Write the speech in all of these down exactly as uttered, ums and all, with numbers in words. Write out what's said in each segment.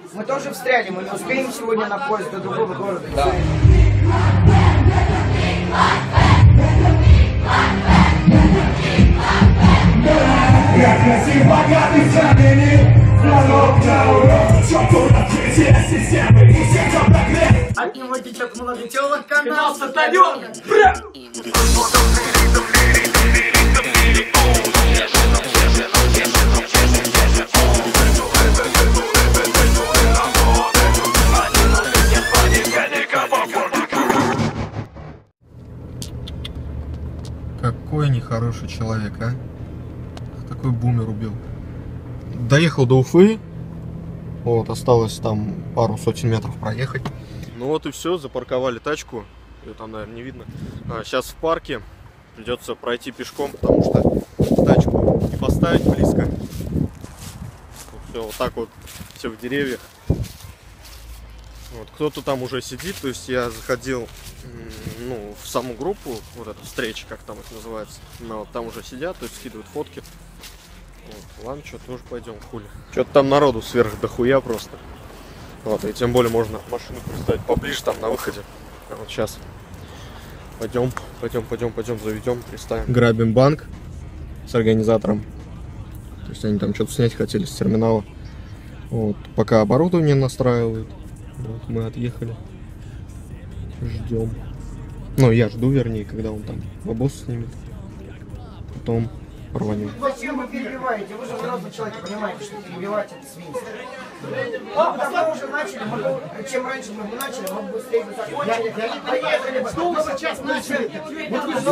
Мы тоже встряли, мы не успеем сегодня на поезд до другого города. Да. Я красив, богатый, современный, звонок на урок. Чёрту открытие системы и всех обогрет. От него течет молодетелых канал стадион. Какой нехороший человек, а? Такой бумер убил. Доехал до Уфы. Вот, осталось там пару сотен метров проехать. Ну вот и все, запарковали тачку. Ее там, наверное, не видно. А, сейчас в парке. Придется пройти пешком, потому что тачку не поставить близко. Все, вот так вот, все в деревьях. Вот, кто-то там уже сидит, то есть я заходил ну, в саму группу, вот эту встречу, как там это называется. Ну, вот там уже сидят, то есть скидывают фотки. Вот, ладно, что, тоже пойдем, хули. Что-то там народу сверх дохуя просто. Вот, и тем более можно машину поставить поближе, там на выходе. А вот сейчас пойдем, пойдем, пойдем, пойдем, заведем, приставим. Грабим банк с организатором. То есть они там что-то снять хотели с терминала. Вот, пока оборудование настраивают. Вот, мы отъехали. Ждем. Ну, я жду, вернее, когда он там бабос снимет. Потом рванем. Зачем вы перебиваете? Вы же взрослый человек, понимаете, что перебивать это свинство. Мы давно уже начали, мы, чем раньше мы бы начали, мы бы быстрее бы закончили. Поехали бы. Что мы сейчас начали? Вот вы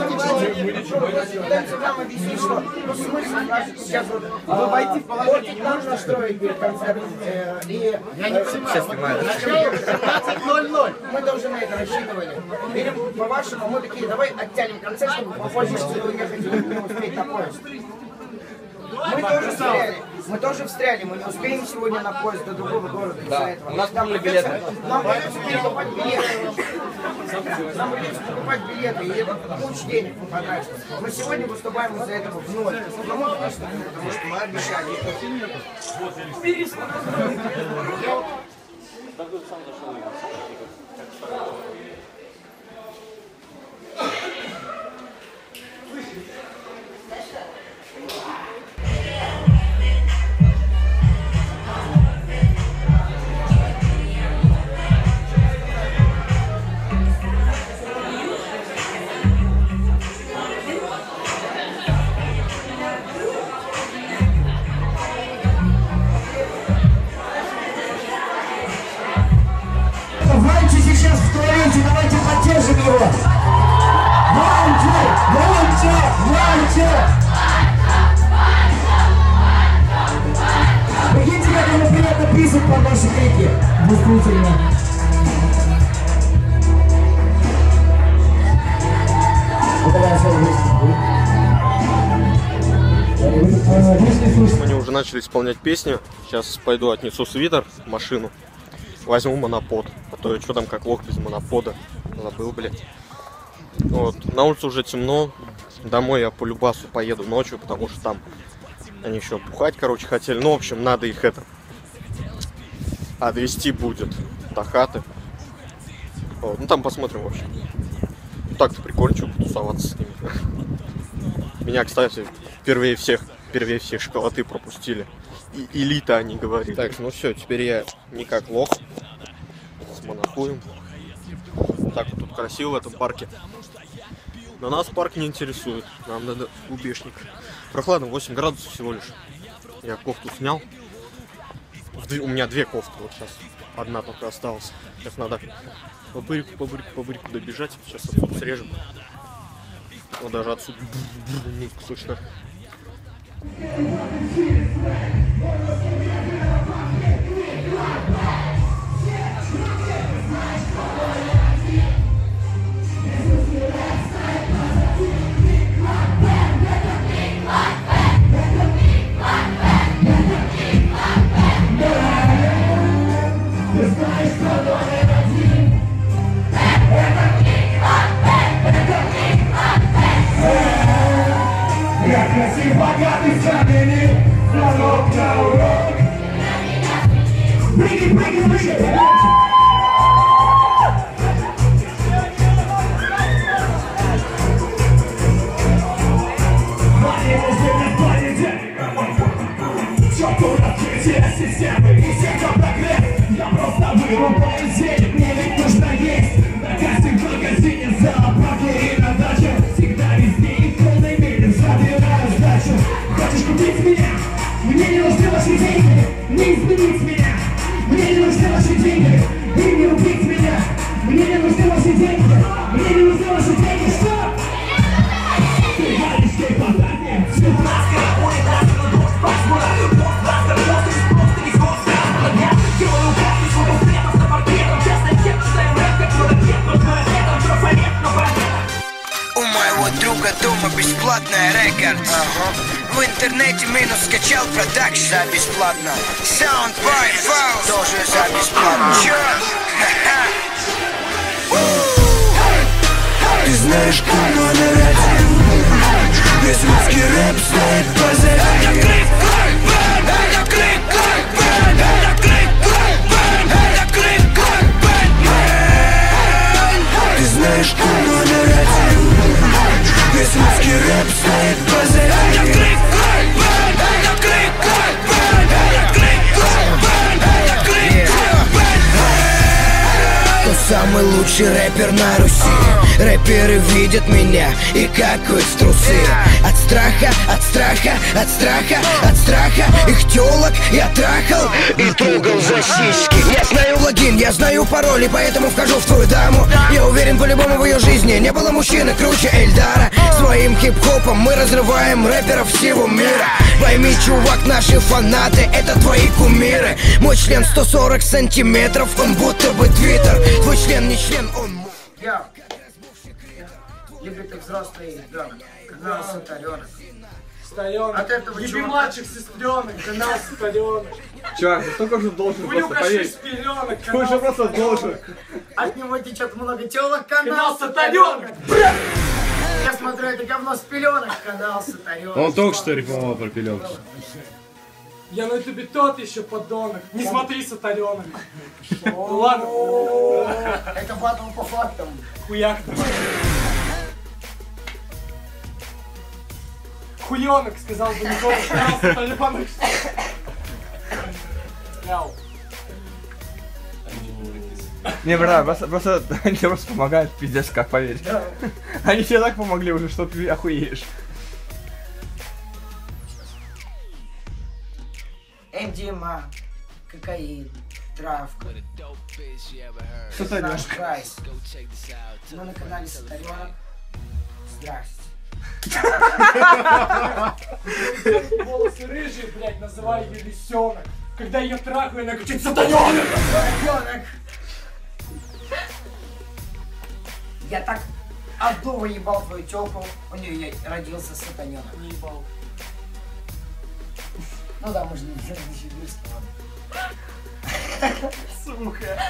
что нам объяснить, что ну, смысл сейчас вот вы войти в положение не можно строить перед концертом. И я не сейчас снимаю. семнадцать ноль ноль. Мы тоже на это рассчитывали. Или по-вашему мы такие, давай оттянем концерт, чтобы попозже уехать и не успеть на поезд. Мы тоже встряли, мы тоже встряли, мы не успеем сегодня на поезд до другого города. Да, у нас там были билеты. Нам придется покупать билеты. Нам придется покупать билеты, и это куча денег мы потратим. Мы сегодня выступаем из-за этого в ноль. Ну, мы просто, потому что мы обещали. Ванчи сейчас в туалете, давайте поддержим его. Ванча, Ванча, Ванча. Прикиньте, как ему приятно писать под ваши крики. Действительно. Они уже начали исполнять песню. Сейчас пойду отнесу свитер в машину. Возьму монопод. А то я что там как лох без монопода. Забыл, блядь. Вот. На улице уже темно. Домой я по любасу поеду ночью, потому что там они еще бухать, короче, хотели. Ну, в общем, надо их это отвезти будет до хаты. Вот. Ну, там посмотрим, в общем. Так-то прикольно, что потусоваться с ними. Меня, кстати, впервые всех, впервые всех шоколады пропустили. И элита, они говорили. Так, ну все, теперь я не как лох. С монохуем. Так вот тут красиво в этом парке. Но нас парк не интересует. Нам надо убежник. Прохладно, восемь градусов всего лишь. Я кофту снял. У меня две кофты вот сейчас. Одна только осталась. Сейчас надо по бырику, по бырику, по бырику добежать. Сейчас отсюда срежем. Вот даже отсюда музыку слышно. Я красив, богатый, современный, звонок на и прыгай выше. Системы и всех прогресс. Я просто вырубаю денег, мне ведь нужно есть. На кастинг в магазине, за оплаты и на даче. Всегда везде и в полной мере забираю сдачу. Хочешь купить меня? Мне не нужны ваши деньги. Не изменить меня. Мне не нужны ваши деньги. И не убить меня. Мне не нужны ваши деньги. Мне не нужны ваши деньги. Что? Ты говоришь, ты подарки. Все ласка, ой, ласка, дождь, пасмура. Бог, ласка, бог, у моего друга дома бесплатная рекорд. В интернете минус скачал продакшн за бесплатно. Soundbar файл тоже за бесплатно. Чё? Ты знаешь, кто номер один? Весь русский рэп стоит позади. Это крик, крик, бэн, это крик, крик, бэн, это крик, крик, бэн, это крик, крик, бэн, бэн. Ты знаешь, кто номер один? Весь русский рэп стоит позади. Это крик, крик, бэн, это крик, крик, бэн, это крик, крик, бэн, это крик, крик, бэн, бэн. Кто самый лучший рэпер на Руси? Рэперы видят меня и какают в трусы. От страха, от страха, от страха, от страха их тёлок я трахал и трогал за сиськи. Я знаю логин, я знаю пароль, и поэтому вхожу в твою даму. Я уверен, по-любому в ее жизни не было мужчины круче Эльдара. Своим хип-хопом мы разрываем рэперов всего мира. Пойми, чувак, наши фанаты — это твои кумиры. Мой член сто сорок сантиметров, он будто бы твиттер. Твой член не член, он... Я любит взрослый ребенок, канал Сатаренок. От этого Еби чувака... младших сестренок, канал Сатаренок. Чувак, ты только же должен просто Улюка поверить. шестеренок, Ты уже канал просто должен. От него течет много телок, канал Канал Сатаренок. Сатаренок. Я смотрю, это говно с пеленок, канал Сатаренок. Он только что рекламировал про пеленку. Я на ютубе тот еще подонок. Не смотри, Сатаренок. Ну ладно. Это батл по фактам. Хуяк. Хуёнок, сказал бы Никола. Канал Сатаренок. Мяу. Не, брат, просто, просто они тебе просто помогают, пиздец, как поверить. Они тебе так помогли уже, что ты охуеешь. эм ди эм а, кокаин, травка. Наш Крайс. Мы на канале Сатаренок. Здрасте. Волосы рыжие, блядь, называю ее лисенок. Когда ее трахаю, она кричит: Сатаренок! Сатаренок. Я так отдува ебал твою тёлку, у нее родился сатанёнок. Не ебал. Ну да, можно не взять ладно. Сука.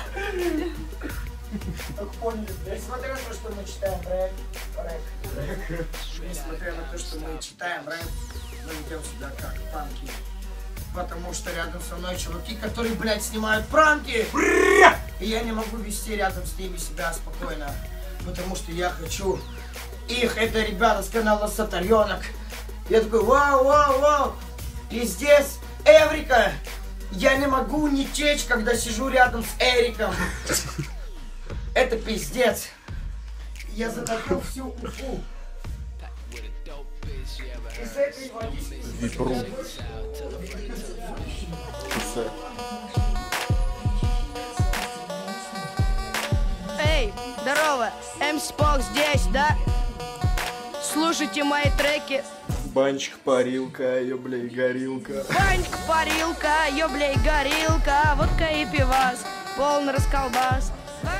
Так поняли, да? Несмотря на то, что мы читаем рэп, рэп, несмотря на то, что мы читаем рэп, мы ведем себя как панки. Потому что рядом со мной чуваки, которые, блядь, снимают пранки. И я не могу вести рядом с ними себя спокойно. Потому что я хочу их, это ребята с канала Сатаренок. Я такой: вау, вау, вау. И здесь Эврика. Я не могу не течь, когда сижу рядом с Эриком. Это пиздец. Я затопил всю Уфу. И с этой водичкой... Эй, здорово, эм си Пок здесь, да? Слушайте мои треки. Банчик, парилка, ёблей, горилка. Банька, парилка, ёблей, горилка, водка и пивас, полный расколбас.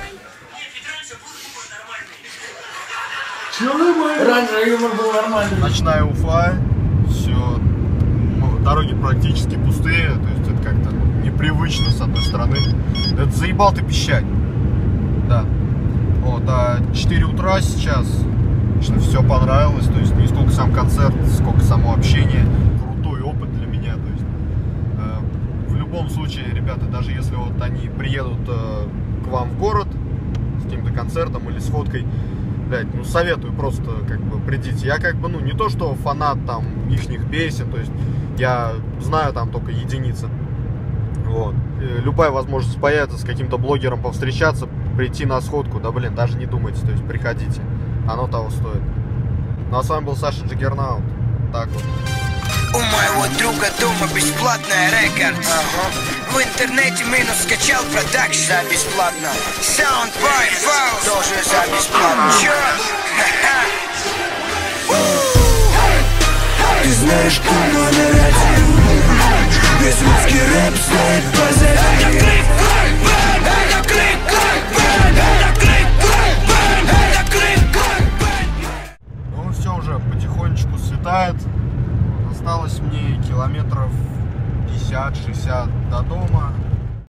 Раньше юмор был нормальный. Ночная Уфа, все, дороги практически пустые, то есть это как-то непривычно с одной стороны. Это заебал ты пищать. Да. Вот, а четыре утра сейчас, конечно, все понравилось, то есть не столько сам концерт, сколько само общение. Крутой опыт для меня, то есть э, в любом случае, ребята, даже если вот они приедут э, к вам в город с каким-то концертом или с фоткой, блядь, ну советую просто как бы придите. Я как бы, ну не то что фанат там ихних песен, то есть я знаю там только единицы. Вот. И любая возможность появится с каким-то блогером повстречаться, прийти на сходку, да блин, даже не думайте, то есть приходите, оно того стоит. Ну а с вами был Саша Джиггернаут. Так вот. У моего друга дома бесплатная рекорд. В интернете минус скачал продакшн за бесплатно. Soundboy Фаус тоже за бесплатно. Чё? Ты знаешь, кто номер один? Весь русский рэп стоит позади.